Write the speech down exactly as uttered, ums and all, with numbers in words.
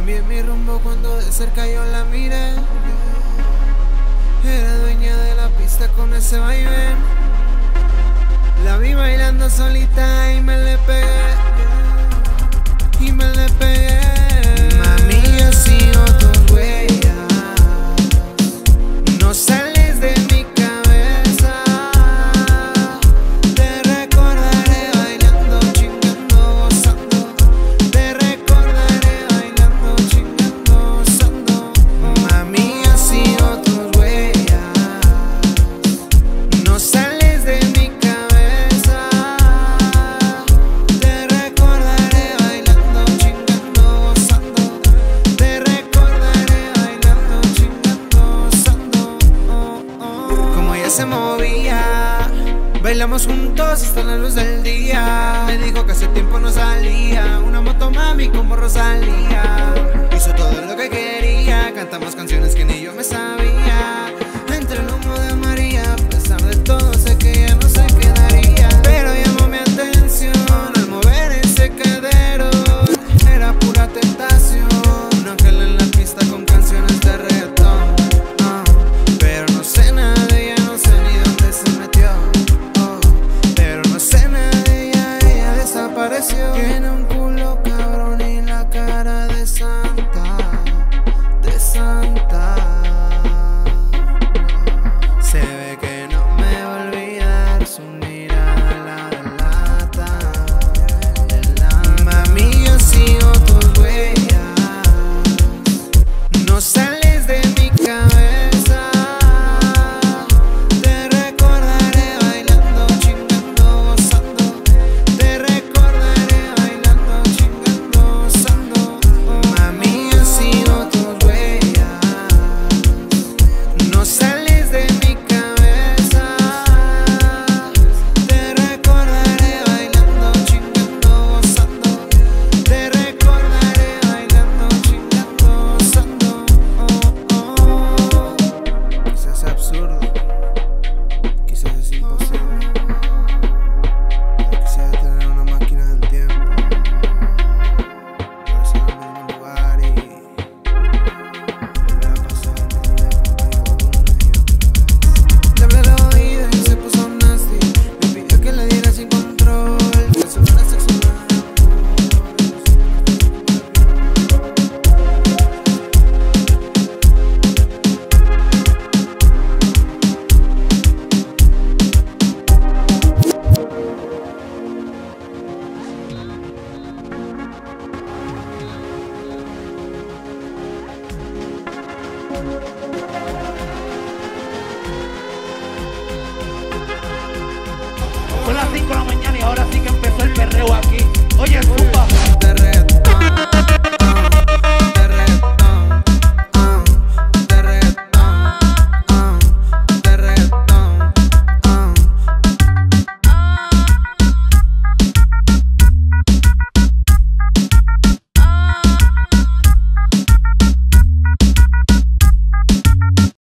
Cambié mi rumbo cuando de cerca yo la miré. Era dueña de la pista con ese vaivén. La vi bailando solita y me le pegué. Y me le pegué. Mami, yo sigo tus huellas. No sales de mi cabeza. Te recordaré bailando, chingando, gozando. Te recordaré bailando, chingando, gozando. Mami, yo sigo tus huellas. No sales de mi cabeza. Te recordaré bailando, chingando, gozando. Te recordaré bailando, chingando, gozando. Oh, oh. Como ella se movía, bailamos juntos hasta la luz del día. Me dijo que hace tiempo no salía. Una moto mami como Rosalía. Hizo todo lo que quería. Cantamos canciones que ni yo me sabía. Entre el humo de María, a pesar de todo sé que ella no se quedaría. Pero llamó mi atención al mover ese cadero. Era pura tentación. Un ángel en la pista con canciones de reggaetón. Ah, pero no sé nada de ella, no sé ni dónde se metió. Oh, pero no sé nada de ella, ella desapareció. Tiene un culo cabrón y la cara de santa, de santa. Se ve que no me va a olvidar, su mirada la delata, delata. Mami, yo sigo tus huellas. No sales de mi cabeza. Te recordaré bailando, chingando, gozando. Te recordaré bailando, chingando, gozando. Mami, yo sigo tus huellas. No sales de mi cabeza. Te recordaré bailando, chingando, gozando. Te recordaré bailando, chingando, gozando. Oh, oh. Quizás es absurdo, quizás es imposible, pero quisiera tener una máquina del tiempo, regresar al mismo lugar y volver a pasar el día contigo una y otra vez. Le hablé al oído y se puso nasty. Me pidió que le diera sin control, que eso fuera sexo, no era Son las cinco de la mañana y ahora sí que empezó el perreo aquí. Oye, zumba. de